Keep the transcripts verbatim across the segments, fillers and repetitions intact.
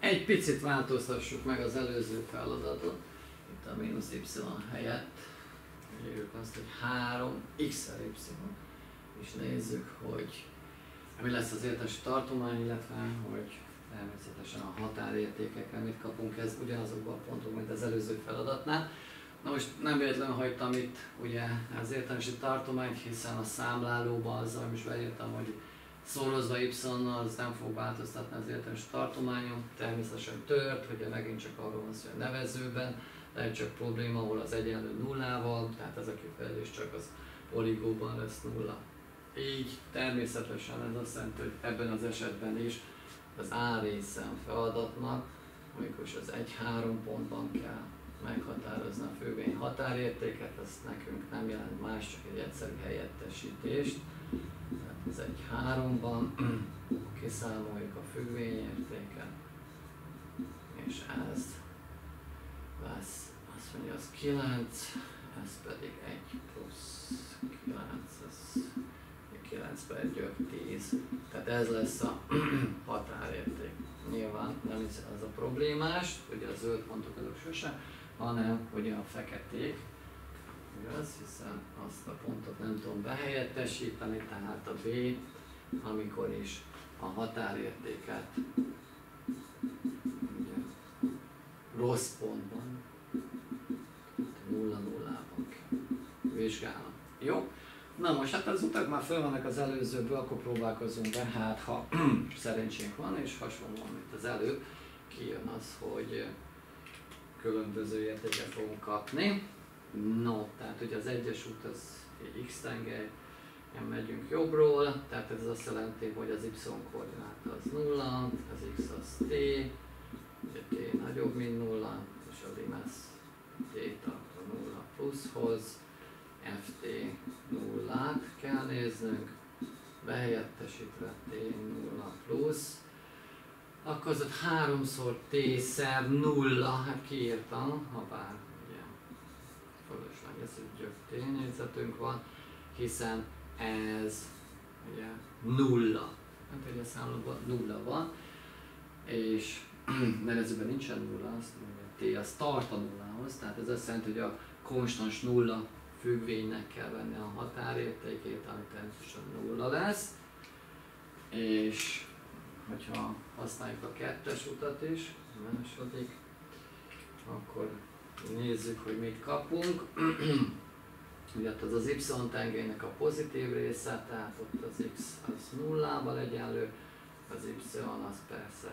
egy picit változtassuk meg az előző feladatot, itt a mínusz y helyett, írjuk azt, hogy három x y, és nézzük, hogy mi lesz az értési tartomány, illetve hogy természetesen a határértékekre mit kapunk, ez ugyanazokban a pontokban, mint az előző feladatnál. Na most nem véletlenül hagytam itt ugye az értelmesi tartományt, hiszen a számlálóban azzal is beírtam, hogy szorozva y-nal az nem fog változtatni az értelmesi tartományon, természetesen tört, ugye megint csak arról van szó, hogy a nevezőben lehet csak probléma, ahol az egyenlő nullával, tehát ez a kifejezés csak az poligóban lesz nulla. Így természetesen ez azt jelenti, hogy ebben az esetben is az A része a feladatnak, amikor is az egy-három pontban kell meghatározni a függvény határértéket, ezt nekünk nem jelent más, csak egy egyszerű helyettesítést. Tehát az egy-háromban kiszámoljuk a függvényértéket, és ez lesz, azt mondja, az kilenc, ez pedig egy plusz kilenc, ez kilenc per gyök tíz. Tehát ez lesz a határérték. Nyilván nem is az a problémás, ugye a zöld pontok azok sose, hanem ugye a feketék, igaz, hiszen azt a pontot nem tudom behelyettesíteni, tehát a B, amikor is a határértéket ugye, rossz pontban, nulla nullában kell vizsgálnom. Jó? Na most hát az utak már fel vannak az előzőből, akkor próbálkozunk be, hát ha szerencsénk van, és hasonlóan, mint az előbb, kijön az, hogy különböző értéket fogunk kapni. No, tehát ugye az egyes út az x-tengely, megyünk jobbról, tehát ez azt jelenti, hogy az y-koordináta az nulla, az x az t, ugye t nagyobb, mint nulla, és a limes t a nulla pluszhoz, ft nullát kell néznünk, behelyettesítve t nulla plusz, akkor az ott háromszor t szer nulla, hát kiírtam, ha bár ugye fölösleges, hogy gyök tényegyzetünk van, hiszen ez ugye nulla, hát ugye a számlóban nulla van, és nevezőben nincsen nulla, azt mondja, t az tart a nullához, tehát ez azt jelenti, hogy a konstans nulla függvénynek kell venni a határértékét, ami természetesen nulla lesz, és hogyha használjuk a kettes utat is, a második, akkor nézzük, hogy mit kapunk. Ugye az az y-tengelynek a pozitív része, tehát ott az x az nullával egyenlő, az y az persze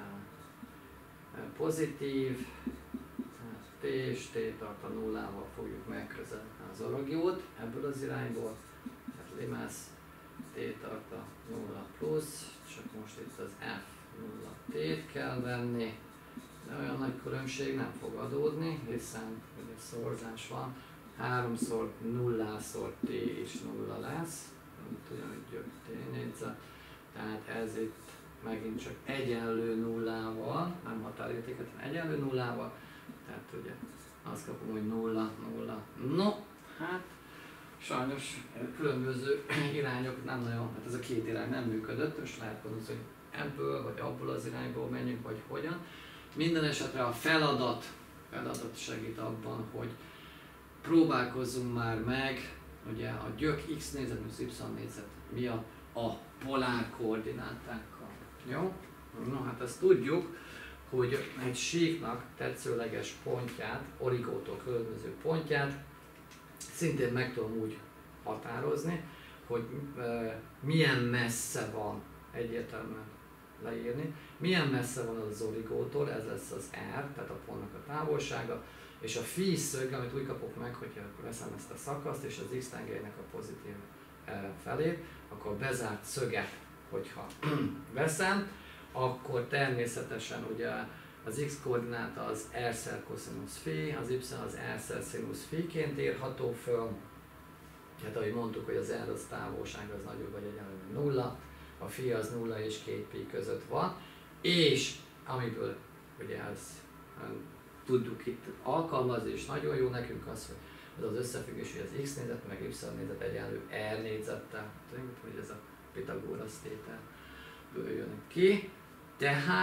pozitív, t és t tart a nullával fogjuk megközelíteni az oragiót ebből az irányból, tehát limes t tart a nulla plusz, csak most itt az f nulla t-t kell venni, de olyan nagy különbség nem fog adódni, hiszen ugye szorzás van, háromszor nullásor t is nulla lesz, mint ugyanúgy gyök t-négyzet, tehát ez itt megint csak egyenlő nullával, nem határértéket, hanem egyenlő nullával, tehát ugye azt kapom, hogy nulla, nulla. No, hát sajnos különböző irányok nem nagyon, hát ez a két irány nem működött, és lehet gondolni, hogy ebből vagy abból az irányból menjünk, vagy hogyan. Minden esetre a feladat, feladat segít abban, hogy próbálkozzunk már meg, ugye a gyök x négyzet, és y négyzet miatt a polár koordinátákkal. Jó? No, hát ezt tudjuk, hogy egy síknak tetszőleges pontját, origótól különböző pontját szintén meg tudom úgy határozni, hogy e, milyen messze van, egyértelműen leírni, milyen messze van az origótól, ez lesz az R, tehát a pontnak a távolsága, és a phi szög, amit úgy kapok meg, hogyha veszem ezt a szakaszt, és az x-tengelynek a pozitív e, felét, akkor a bezárt szöget, hogyha veszem, akkor természetesen ugye az x-koordináta az r-szer koszinusz phi, az y az r-szer szinusz phi-ként írható föl. Tehát ahogy mondtuk, hogy az r az távolság az nagyobb vagy egyenlő nulla, a phi az nulla és két pi között van, és amiből ugye ezt tudjuk itt alkalmazni, és nagyon jó nekünk az, hogy ez az összefüggés, hogy az x négyzet meg y négyzet egyenlő r négyzettel, hogy ez a Pitagórasz tételből jön ki. Tehát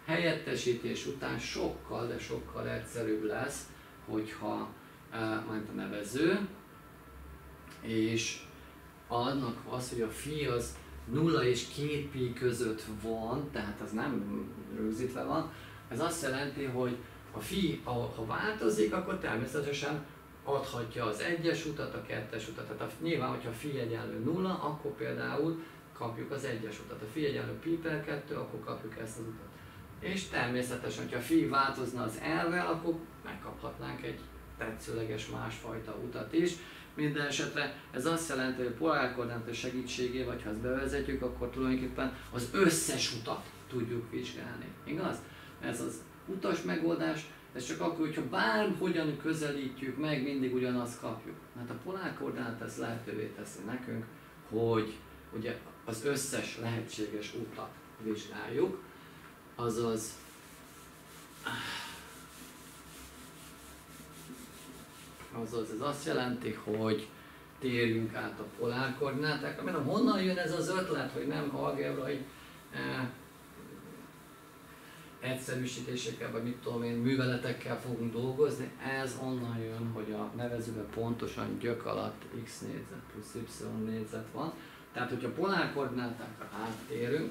helyettesítés után sokkal, de sokkal egyszerűbb lesz, hogyha majd a nevező, és annak az, hogy a phi az nulla és két pi között van, tehát az nem rögzítve van, ez azt jelenti, hogy a phi, ha változik, akkor természetesen adhatja az egyes utat, a kettes utat. Tehát a, nyilván, hogyha phi egyenlő nulla, akkor például kapjuk az egyes utat. A phi egyenlő pi per kettő, akkor kapjuk ezt az utat. És természetesen, hogyha phi változna az r-vel, akkor megkaphatnánk egy tetszőleges másfajta utat is. Minden esetre ez azt jelenti, hogy a polárkoordináta segítségével, vagy ha ezt bevezetjük, akkor tulajdonképpen az összes utat tudjuk vizsgálni. Igaz? Ez az utas megoldás, ez csak akkor, hogyha bárhogyan közelítjük meg, mindig ugyanazt kapjuk. Hát a polárkoordinát ezt lehetővé teszi nekünk, hogy ugye az összes lehetséges utat vizsgáljuk, azaz azaz ez azt jelenti, hogy térjünk át a polárkoordinátákra. Mert honnan jön ez az ötlet, hogy nem algebrai eh, egyszerűsítésekkel, vagy mit tudom én, műveletekkel fogunk dolgozni, ez onnan jön, hogy a nevezőben pontosan gyök alatt x négyzet plusz y négyzet van. Tehát, hogyha polárkoordinátákra áttérünk,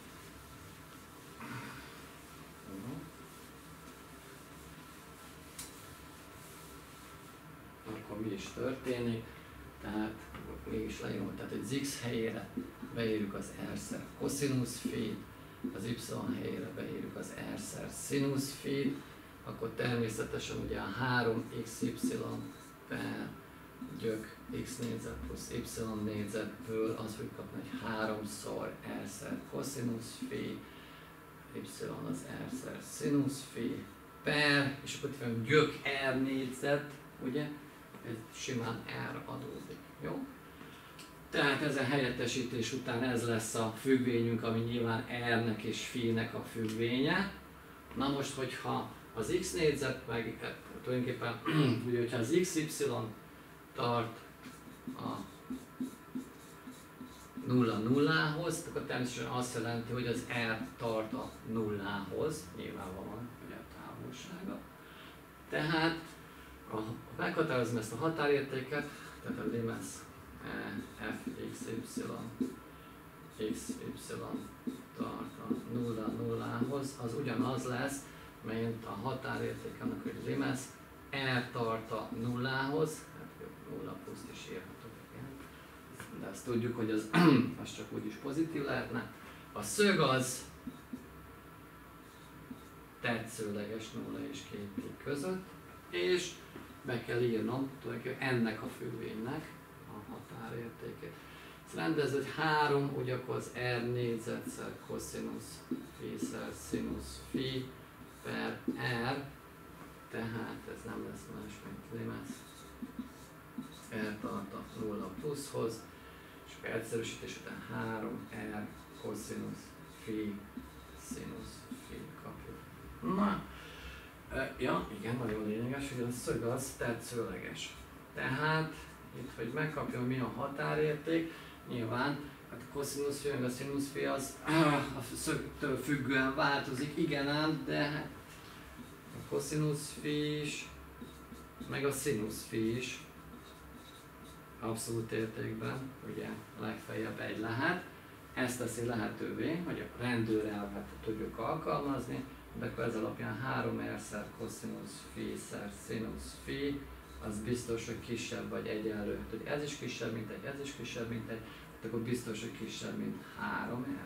akkor mi is történik, tehát mégis leírom, tehát egy x helyére beírjuk az r-szer cosinusz phi, az y helyére beírjuk az r-szer sinusz phi, akkor természetesen ugye a három x y per gyök x négyzet plusz y négyzetből az fogjuk kapni, hogy háromszor r-szer cosinusz phi, y az r-szer sinusz phi per, és akkor itt van gyök r négyzet, ugye? Ez simán R adódik, jó? Tehát ezen helyettesítés után ez lesz a függvényünk, ami nyilván R-nek és phi-nek a függvénye. Na most, hogyha az x négyzet meg tulajdonképpen, ugye, hogyha az xy tart a nulla nullához, akkor természetesen azt jelenti, hogy az R tart a nullához, nyilvánvalóan ugye a távolsága. Tehát ha meghatározom ezt a határértéket, tehát a limesz fxy, xy tart a nulla nullához, az ugyanaz lesz, mint a határérték annak, hogy limesz r tart a nullához, hát nulla pluszt is írhatok, de azt tudjuk, hogy az, az csak úgyis pozitív lehetne. A szög az tetszőleges nulla és két pi között, és be kell írnom tulajdonképpen ennek a függvénynek a határértékét. Ezt rendező, hogy három, ugye akkor az r négyzetszer cosinusz phi-szer sinusz phi per r, tehát ez nem lesz más, mint limesz r tart a nulla pluszhoz, és akkor egyszerűsítés után három r cosinusz phi sinusz phi kapjuk. Na, ja, igen, nagyon lényeges, hogy a szög az tetszőleges. Tehát, itt, hogy megkapjam, mi a határérték, nyilván, hát a cosinusz phi meg a sinusz phi az a szögtől függően változik, igen ám, de hát a cosinusz phi is, meg a sinusz phi is abszolút értékben, ugye legfeljebb egy lehet. Ezt teszi lehetővé, hogy a rendőrelvet tudjuk alkalmazni, de akkor ez alapján három r-szer cosinusz phi-szer sinusz phi, az biztos, hogy kisebb vagy egyenlő. Hát, hogy ez is kisebb, mint egy, ez is kisebb, mint egy, hát akkor biztos, hogy kisebb, mint három r.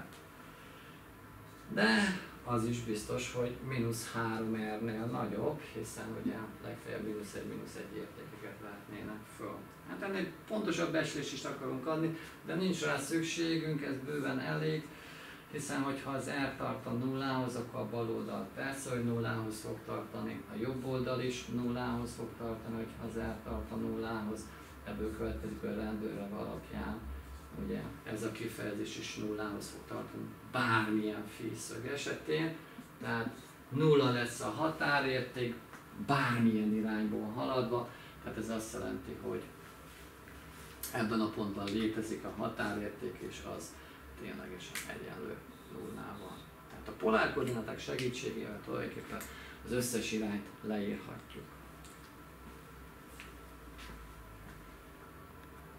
De az is biztos, hogy mínusz három r-nél nagyobb, hiszen ugye legfeljebb mínusz egy, mínusz egy értékeket vehetnének föl. Hát ennél pontosabb becslést is akarunk adni, de nincs rá szükségünk, ez bőven elég, hiszen hogyha az R tart a nullához, akkor a bal oldal persze, hogy nullához fog tartani, a jobb oldal is nullához fog tartani, hogyha az R tart a nullához, ebből következik, hogy a rendőrrel alapján, ugye ez a kifejezés is nullához fog tartani bármilyen phi szög esetén, tehát nulla lesz a határérték, bármilyen irányból haladva, tehát ez azt jelenti, hogy ebben a pontban létezik a határérték, és az ténylegesen egyenlő nullával. Tehát a polárkoordináták segítségével tulajdonképpen az összes irányt leírhatjuk.